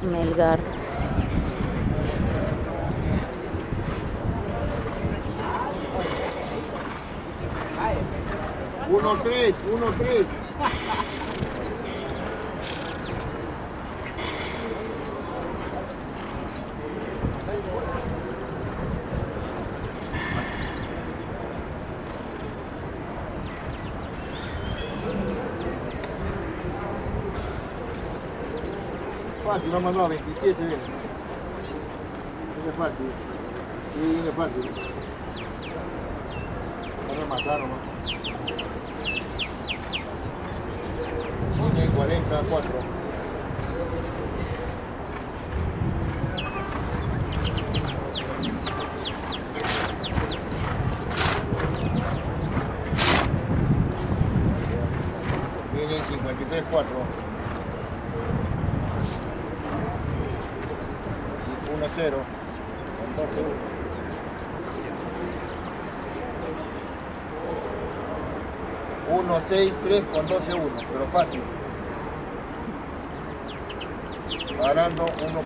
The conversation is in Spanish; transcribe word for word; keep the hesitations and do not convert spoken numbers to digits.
Melgar. Uno tres, uno tres. Fácil, vamos a mandar veintisiete, bien. Viene fácil. Sí, viene fácil. Van a matar nomás. Viene cuarenta, cuatro. Viene cincuenta y tres, cuatro. uno cero, con doce uno. uno seis tres con doce uno, pero fácil. Parando uno.